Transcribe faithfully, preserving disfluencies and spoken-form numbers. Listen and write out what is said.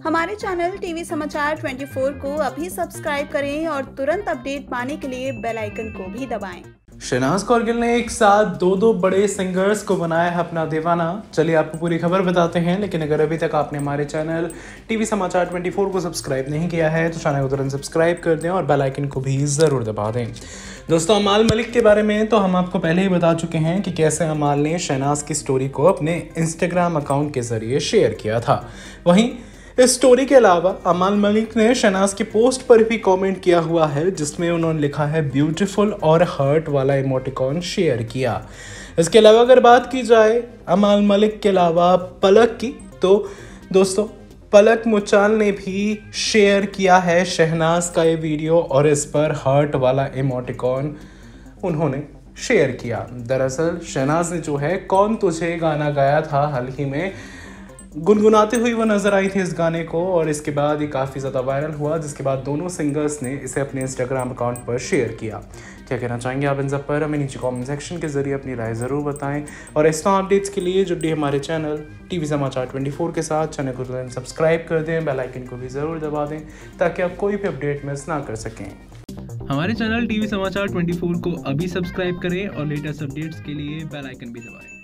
हमारे channel TV समाचार चौबीस को अभी सब्सक्राइब करें और तुरंत अपडेट पाने के लिए बेल आइकन को भी दबाएं। शहनाज कौरगिल ने एक साथ दो दो बड़े सिंगर्स को बनाया है अपना दीवाना। चलिए आपको पूरी खबर बताते हैं, लेकिन अगर अभी तक आपने हमारे चैनल टीवी समाचार चौबीस को सब्सक्राइब नहीं किया है तो चैनल को तुरंत सब्सक्राइब कर दें और बेल आइकन को भी ज़रूर दबा दें। दोस्तों, अमाल मलिक के बारे में तो हम आपको पहले ही बता चुके हैं कि कैसे अमाल ने शहनाज की स्टोरी को अपने इंस्टाग्राम अकाउंट के ज़रिए शेयर किया था। वहीं इस स्टोरी के अलावा अमाल मलिक ने शहनाज की पोस्ट पर भी कमेंट किया हुआ है, जिसमें उन्होंने लिखा है ब्यूटीफुल और हर्ट वाला इमोटिकॉन शेयर किया। इसके अलावा अगर बात की जाए अमाल मलिक के अलावा पलक की, तो दोस्तों पलक मुचाल ने भी शेयर किया है शहनाज का ये वीडियो और इस पर हर्ट वाला इमोटिकॉन उन्होंने शेयर किया। दरअसल शहनाज ने जो है कौन तुझे गाना गाया था, हाल ही में गुनगुनाते हुए वो नजर आई थी इस गाने को, और इसके बाद ये काफ़ी ज़्यादा वायरल हुआ, जिसके बाद दोनों सिंगर्स ने इसे अपने इंस्टाग्राम अकाउंट पर शेयर किया। क्या कहना चाहेंगे आप इन सब पर? हमें नीचे कमेंट सेक्शन के जरिए अपनी राय ज़रूर बताएं और इस तरह अपडेट्स के लिए जुड़िए हमारे चैनल टीवी समाचार चौबीस के साथ। चैनल को सब्सक्राइब कर दें, बेल आइकन को भी ज़रूर दबा दें ताकि आप कोई भी अपडेट मिस ना कर सकें। हमारे चैनल टीवी समाचार चौबीस को अभी सब्सक्राइब करें और लेटेस्ट अपडेट्स के लिए बेल आइकन भी दबाएं।